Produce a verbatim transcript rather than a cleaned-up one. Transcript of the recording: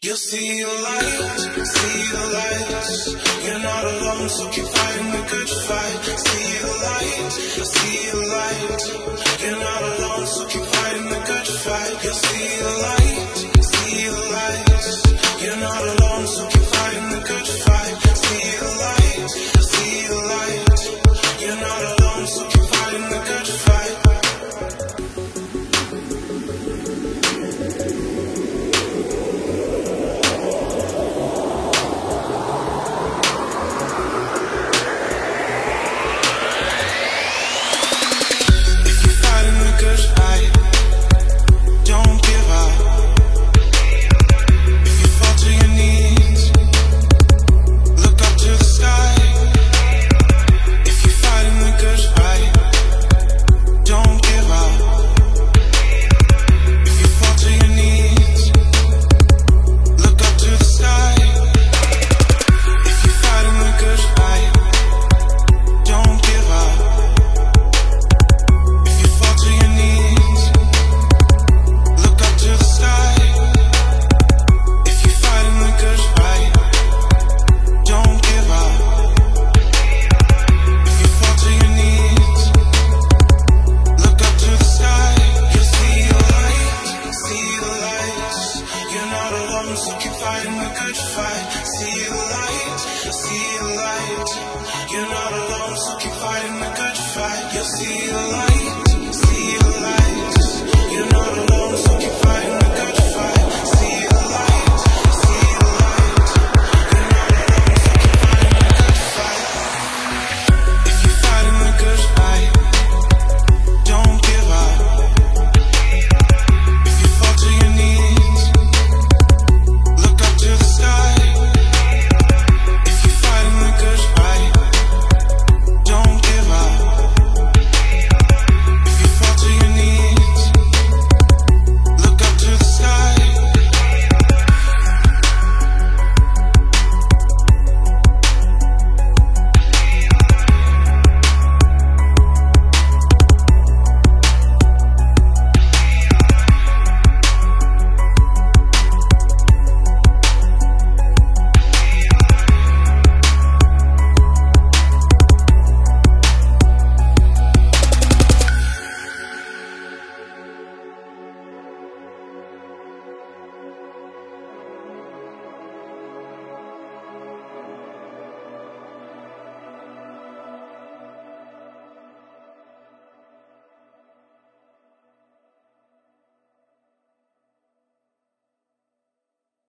You'll see the light, see the light. You're not alone, so keep fighting the good fight. See the light, see the light. You're not alone, so keep fighting the good fight. You'll see the light, see the light. You're not alone, so keep fighting the good fight. See the light, see the light. You're not alone, so keep fighting the good fight. So keep fighting the good fight. See the light, see the light. You're not alone, so keep fighting the good fight. You'll see the light.